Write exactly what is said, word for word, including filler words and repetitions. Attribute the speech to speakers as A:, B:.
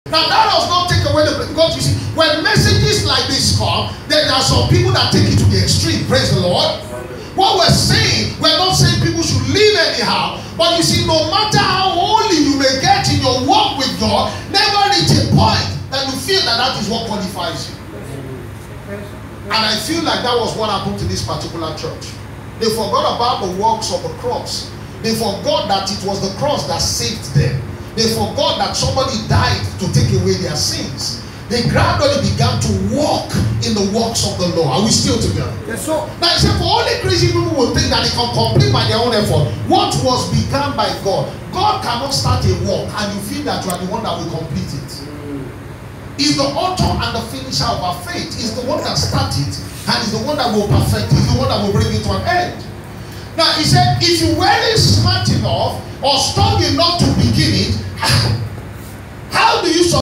A: Now that does not take away the, because you see, when messages like this come, then there are some people that take it to the extreme. Praise the Lord. What we're saying, we're not saying people should live anyhow, but you see, no matter how holy you may get in your walk with God, never reach a point that you feel that that is what qualifies you. And I feel like that was what happened to this particular church. They forgot about the works of the cross. They forgot that it was the cross that saved them. They forgot that somebody died to take away their sins. They gradually began to walk in the works of the law. Are we still together? Yes, sir. Now, except for all the crazy people will think that they can complete by their own effort. What was begun by God? God cannot start a work and you feel that you are the one that will complete it. He's the author and the finisher of our faith. He's the one that started and he's the one that will perfect. He's the one that will bring it to an end. Now, he said, if you weren't smart enough or strong enough to begin it, how do you